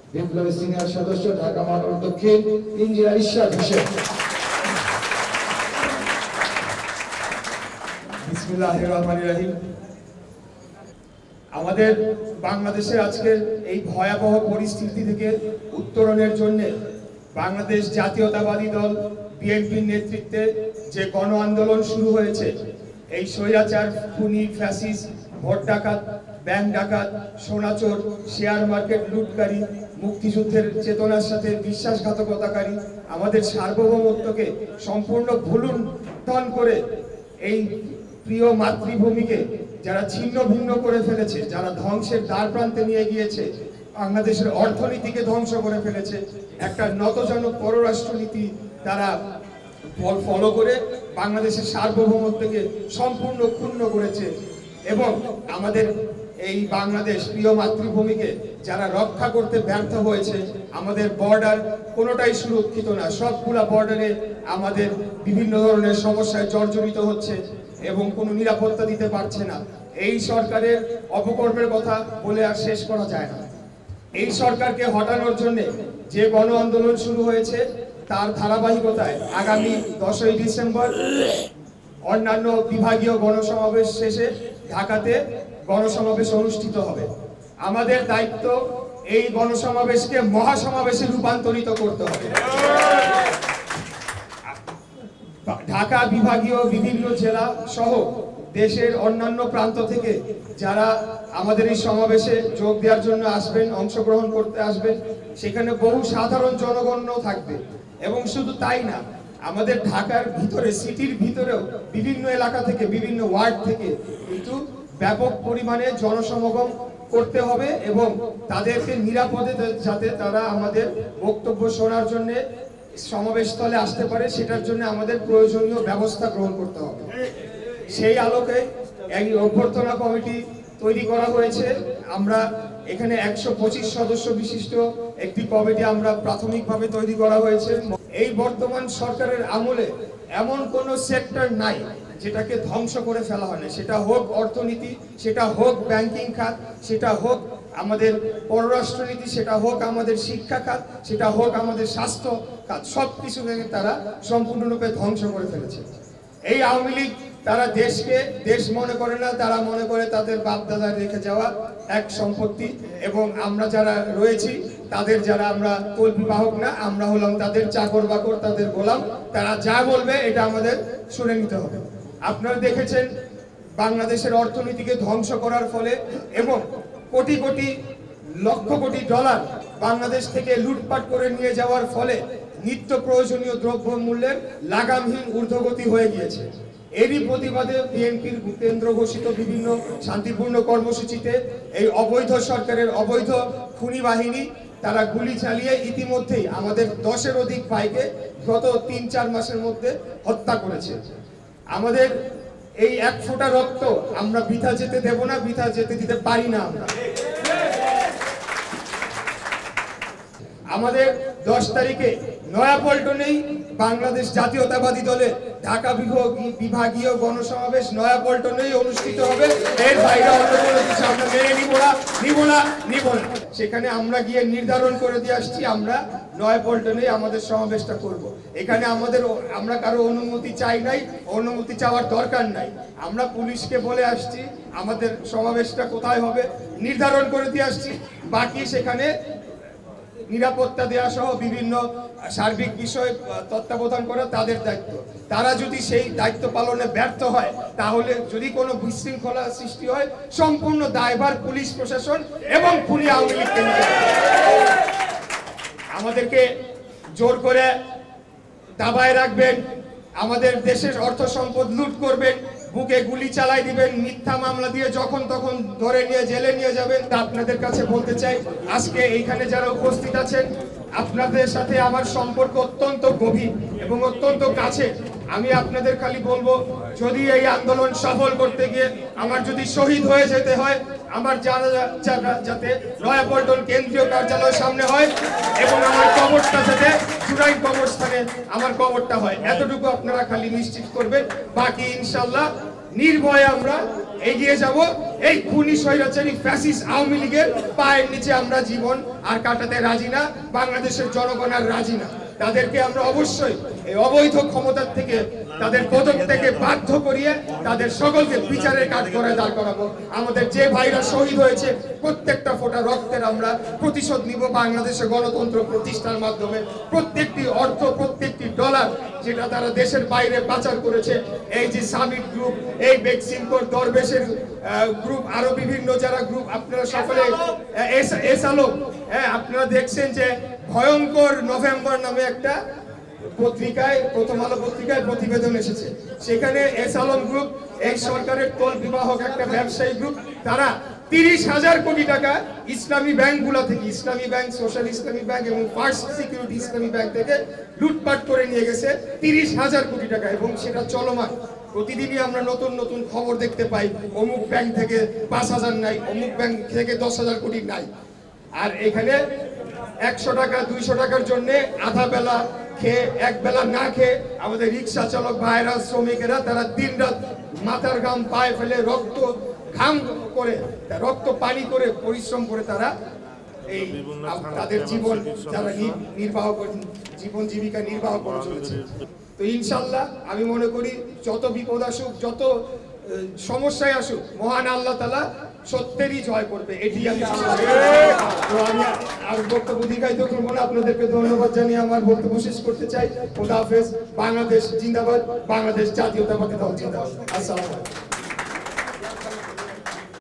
বিপ্লবী সিনিয়র সদস্য ঢাকা মহানগর দক্ষিণ ইঞ্জিনিয়ার ইশরাত হোসেন। বিসমিল্লাহির রহমানির রহিম। আমাদের বাংলাদেশের আজকের এই ভয়াবহ পরিস্থিতি থেকে উত্তরণের জন্য বাংলাদেশ জাতীয়তাবাদী দল বিএনপির নেতৃত্বে যে গণ আন্দোলন শুরু হয়েছে, এই স্বৈরাচার, খুনি, ফ্যাসিস্ট, ভোট ডাকাত, ব্যাংক ডাকাত, সোনাচোর, শেয়ার মার্কেট লুটকারী, মুক্তিযুদ্ধের চেতনার সাথে বিশ্বাসঘাতকতাকারী, আমাদের সার্বভৌমত্বকে সম্পূর্ণ ভুলুণ্ঠন করে এই প্রিয় মাতৃভূমিকে যারা ছিন্ন ভিন্ন করে ফেলেছে, যারা ধ্বংসের দ্বার প্রান্তে নিয়ে গিয়েছে, বাংলাদেশের অর্থনীতিকে ধ্বংস করে ফেলেছে, একটা নতজানক পররাষ্ট্রনীতি তারা ফলো করে বাংলাদেশের সার্বভৌমত্বকে সম্পূর্ণ ক্ষুণ্ণ করেছে এবং আমাদের এই বাংলাদেশ প্রিয় মাতৃভূমিকে যারা রক্ষা করতে ব্যর্থ হয়েছে, আমাদের বর্ডার কোনোটাই সুরক্ষিত না, সবগুলা বর্ডারে আমাদের বিভিন্ন ধরনের সমস্যায় জর্জরিত হচ্ছে এবং কোনো নিরাপত্তা দিতে পারছে না। এই সরকারের অপকর্মের কথা বলে আর শেষ করা যায় না। এই সরকারকে হটানোর জন্য যে গণ আন্দোলন শুরু হয়েছে তার ধারাবাহিকতায় আগামী 10ই ডিসেম্বর অন্যান্য বিভাগীয় গণসমাবেশ শেষে ঢাকাতে গণসমাবেশ অনুষ্ঠিত হবে। আমাদের দায়িত্ব এই গণসমাবেশকে মহাসমাবেশে রূপান্তরিত করতে হবে। ঢাকা বিভাগীয় বিভিন্ন জেলা সহ দেশের অন্যান্য প্রান্ত থেকে যারা আমাদের এই সমাবেশে যোগ দেওয়ার জন্য আসবেন, অংশগ্রহণ করতে আসবেন, সেখানে বহু সাধারণ জনগণও থাকবে এবং শুধু তাই না, আমাদের ঢাকার ভিতরে, সিটির ভিতরেও বিভিন্ন এলাকা থেকে, বিভিন্ন ওয়ার্ড থেকে কিন্তু ব্যাপক পরিমাণে জনসমাগম করতে হবে এবং তাদেরকে নিরাপদে যাতে তারা আমাদের বক্তব্য শোনার জন্য সমাবেশস্থলে আসতে পারে, সেটার জন্য আমাদের প্রয়োজনীয় ব্যবস্থা গ্রহণ করতে হবে। সেই আলোকে এক অভ্যর্থনা কমিটি তৈরি করা হয়েছে। আমরা এখানে 125 সদস্য বিশিষ্ট একটি কমিটি আমরা প্রাথমিকভাবে তৈরি করা হয়েছে। এই বর্তমান সরকারের আমলে এমন কোনো সেক্টর নাই যেটাকে ধ্বংস করে ফেলা হয় না, সেটা হোক অর্থনীতি, সেটা হোক ব্যাংকিং খাত, সেটা হোক আমাদের পররাষ্ট্রনীতি, সেটা হোক আমাদের শিক্ষা খাত, সেটা হোক আমাদের স্বাস্থ্য খাত, সব কিছুকে তারা সম্পূর্ণরূপে ধ্বংস করে ফেলেছে। এই আওয়ামী লীগ তারা দেশকে দেশ মনে করে না, তারা মনে করে তাদের বাপদাদার রেখে যাওয়া এক সম্পত্তি এবং আমরা যারা রয়েছি তাদের যারা আমরা কল্পি বাহক না, আমরা হলাম তাদের চাকর বাকর, তাদের গোলাম। তারা যা বলবে এটা আমাদের শুনে নিতে হবে। আপনারা দেখেছেন বাংলাদেশের অর্থনীতিকে ধ্বংস করার ফলে এবং কোটি কোটি লক্ষ কোটি ডলার বাংলাদেশ থেকে লুটপাট করে নিয়ে যাওয়ার ফলে নিত্য প্রয়োজনীয় দ্রব্য মূল্যের লাগামহীন ঊর্ধ্বগতি হয়ে গিয়েছে। এরই প্রতিবাদে বিএনপির কেন্দ্র ঘোষিত বিভিন্ন শান্তিপূর্ণ কর্মসূচিতে এই অবৈধ সরকারের অবৈধ খুনি বাহিনী তারা গুলি চালিয়ে ইতিমধ্যেই আমাদের 10-এর অধিক ভাইকে গত 3-4 মাসের মধ্যে হত্যা করেছে। আমাদের এই এক ফোঁটা রক্ত আমরা বৃথা যেতে দেব না, বৃথা যেতে দিতে পারি না। আমাদের 10 তারিখে নয়াপল্টনেই বাংলাদেশ জাতীয়তাবাদী দলের ঢাকা বিভাগীয় গণসমাবেশ নয়াপল্টনেই অনুষ্ঠিত হবে। এর বাইরে অন্য কোনো কিছু আমরা মেনে নিব না। সেখানে আমরা গিয়ে নির্ধারণ করে দিয়ে আসছি, আমরা নয়াপল্টনেই আমাদের সমাবেশটা করব। এখানে আমরা কারো অনুমতি চাই নাই, অনুমতি চাওয়ার দরকার নাই। আমরা পুলিশকে বলে আসছি আমাদের সমাবেশটা কোথায় হবে, নির্ধারণ করে দিয়ে আসছি। বাকি সেখানে নিরাপত্তা দেওয়া সহ বিভিন্ন সার্বিক বিষয় তত্ত্বাবধান করা তাদের দায়িত্ব। তারা যদি সেই দায়িত্ব পালনে ব্যর্থ হয়, তাহলে যদি কোনো বিশৃঙ্খলা সৃষ্টি হয়, সম্পূর্ণ দায়ভার পুলিশ প্রশাসন এবং খুনি আওয়ামী লীগকে নিতে হবে। আমাদেরকে জোর করে দাবায় রাখবেন, আমাদের দেশের অর্থ সম্পদ লুট করবেন, বুকে গুলি চালাই দিবেন, মিথ্যা মামলা দিয়ে যখন তখন ধরে নিয়ে জেলে নিয়ে যাবেন। তা আপনাদের কাছে বলতে চাই, আজকে এইখানে যারা উপস্থিত আছেন, আপনাদের সাথে আমার সম্পর্ক অত্যন্ত গভীর এবং অত্যন্ত কাছে। আমি আপনাদের খালি বলবো, যদি এই আন্দোলন সফল করতে গিয়ে আমার যদি শহীদ হয়ে যেতে হয়, আমার যাতে নয়াপল্টন কেন্দ্রীয় কার্যালয়ের সামনে হয় এবং আমার কবরটা যাতে জুরাইন কবরস্থানে আমার কবরটা হয়, এতটুকু আপনারা খালি নিশ্চিত করবেন। বাকি ইনশাল্লাহ নির্ভয়ে আমরা এগিয়ে যাব। এই খুনি স্বৈরাচারী ফ্যাসিস্ট আওয়ামী লীগের পায়ের নিচে আমরা জীবন আর কাটাতে রাজি না, বাংলাদেশের জনগণ আর রাজি না। তাদেরকে আমরা অবশ্যই এই অবৈধ ক্ষমতার থেকে, তাদের পদক থেকে বাধ্য করিয়ে তাদের সকলকে বিচারের কাজ করে দাঁড় করাবো। আমাদের যে ভাইরা শহীদ হয়েছে প্রত্যেকটা ফোঁটা রক্তের আমরা প্রতিশোধ নিব বাংলাদেশে গণতন্ত্র প্রতিষ্ঠার মাধ্যমে। প্রত্যেকটি অর্থ, প্রত্যেকটি ডলার যেটা তারা দেশের বাইরে পাচার করেছে, এই যে সামিট গ্রুপ, এই বেক্সিমকোর দরবেশের গ্রুপ, আরো বিভিন্ন যারা গ্রুপ, আপনারা সকলে এস আলম, আপনারা দেখছেন যে ভয়ঙ্কর নভেম্বর নামে একটা পত্রিকায়, প্রথম আলো পত্রিকায় প্রতিবেদন এসেছে। সেখানে এস আলম গ্রুপ এই সরকারের তোল বিবাহক একটা ব্যবসায়ী গ্রুপ, তারা 30,000 কোটি টাকা ইসলামী ব্যাংকগুলো থেকে, Islami bank, social Islami bank এবং ফার্স্ট সিকিউরিটি ইসলামী ব্যাংক থেকে লুটপাট করে নিয়ে গেছে 30,000 কোটি টাকা, এবং সেটা চলমান। প্রতিদিনই আমরা নতুন নতুন খবর দেখতে পাই, অমুক ব্যাংক থেকে 5,000 নাই, অমুক ব্যাংক থেকে 10,000 কোটি নাই। আর এখানে 100 টাকা 200 টাকার জন্য আধা বেলা খেয়ে, এক বেলা না খেয়ে আমাদের রিক্সা চালক ভাইরা, শ্রমিকেরা, তারা দিন রাত মাথার ঘাম পায়ে ফেলে রক্ত ঘাম করে, রক্ত পানি করে, পরিশ্রম করে তারা এই তাদের জীবন যারা নির্বাহ করে, জীবন জীবিকা নির্বাহ করে চলেছে। তো ইনশাল্লাহ আমি মনে করি যত বিপদ আসুক, যত সমস্যায় আসুক, মহান আল্লাহ তাআলা সত্যেরই জয় করবে, এটি আমি আর বক্তব্য দীর্ঘায়িত করবো না। আপনাদেরকে ধন্যবাদ জানিয়ে আমার বক্তব্য শেষ করতে চাই। খোদা হাফেজ। বাংলাদেশ জিন্দাবাদ, বাংলাদেশ জাতীয়তাবাদী দল জিন্দাবাদ। আসসালামু আলাইকুম।